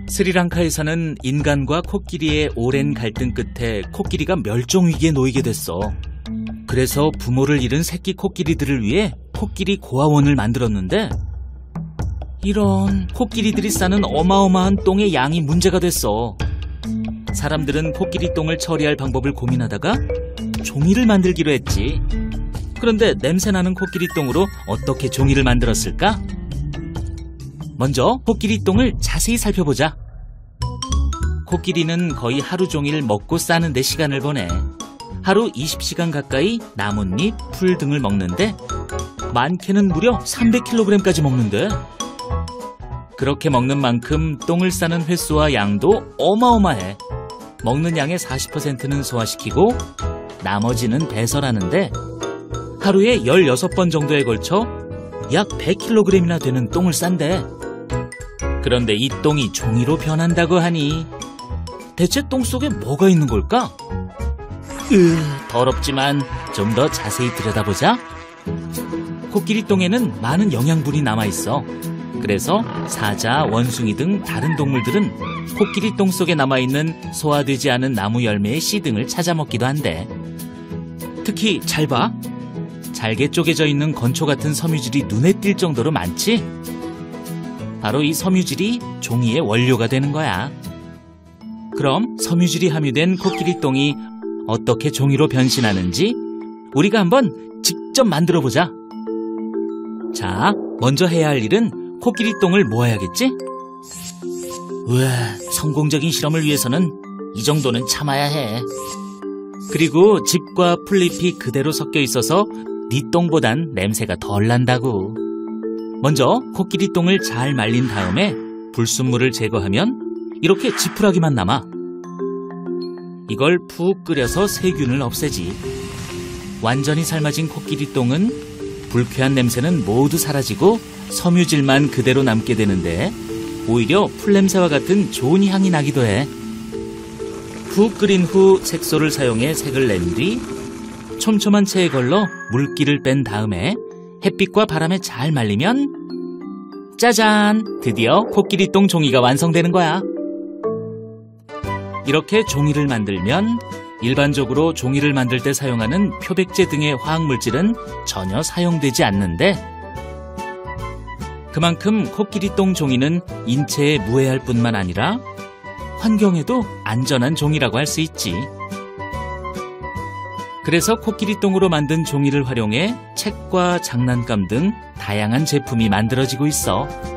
스리랑카에서는 인간과 코끼리의 오랜 갈등 끝에 코끼리가 멸종위기에 놓이게 됐어. 그래서 부모를 잃은 새끼 코끼리들을 위해 코끼리 고아원을 만들었는데 이런 코끼리들이 싸는 어마어마한 똥의 양이 문제가 됐어. 사람들은 코끼리 똥을 처리할 방법을 고민하다가 종이를 만들기로 했지. 그런데 냄새나는 코끼리 똥으로 어떻게 종이를 만들었을까? 먼저 코끼리 똥을 자세히 살펴보자. 코끼리는 거의 하루 종일 먹고 싸는 데 시간을 보내. 하루 20시간 가까이 나뭇잎, 풀 등을 먹는데 많게는 무려 300kg까지 먹는데 그렇게 먹는 만큼 똥을 싸는 횟수와 양도 어마어마해. 먹는 양의 40%는 소화시키고 나머지는 배설하는데 하루에 16번 정도에 걸쳐 약 100kg이나 되는 똥을 싼대. 그런데 이 똥이 종이로 변한다고 하니 대체 똥 속에 뭐가 있는 걸까? 더럽지만 좀 더 자세히 들여다보자. 코끼리 똥에는 많은 영양분이 남아있어. 그래서 사자, 원숭이 등 다른 동물들은 코끼리 똥 속에 남아있는 소화되지 않은 나무 열매의 씨 등을 찾아 먹기도 한대. 특히 잘 봐. 잘게 쪼개져 있는 건초 같은 섬유질이 눈에 띌 정도로 많지? 바로 이 섬유질이 종이의 원료가 되는 거야. 그럼 섬유질이 함유된 코끼리 똥이 어떻게 종이로 변신하는지 우리가 한번 직접 만들어 보자. 자, 먼저 해야 할 일은 코끼리 똥을 모아야겠지? 우와, 성공적인 실험을 위해서는 이 정도는 참아야 해. 그리고 즙과 풀잎이 그대로 섞여 있어서 네 똥보단 냄새가 덜 난다고. 먼저 코끼리 똥을 잘 말린 다음에 불순물을 제거하면 이렇게 지푸라기만 남아. 이걸 푹 끓여서 세균을 없애지. 완전히 삶아진 코끼리 똥은 불쾌한 냄새는 모두 사라지고 섬유질만 그대로 남게 되는데 오히려 풀냄새와 같은 좋은 향이 나기도 해. 푹 끓인 후 색소를 사용해 색을 낸 뒤 촘촘한 체에 걸러 물기를 뺀 다음에 햇빛과 바람에 잘 말리면 짜잔! 드디어 코끼리 똥 종이가 완성되는 거야. 이렇게 종이를 만들면 일반적으로 종이를 만들 때 사용하는 표백제 등의 화학물질은 전혀 사용되지 않는데 그만큼 코끼리 똥 종이는 인체에 무해할 뿐만 아니라 환경에도 안전한 종이라고 할 수 있지. 그래서 코끼리 똥으로 만든 종이를 활용해 책과 장난감 등 다양한 제품이 만들어지고 있어.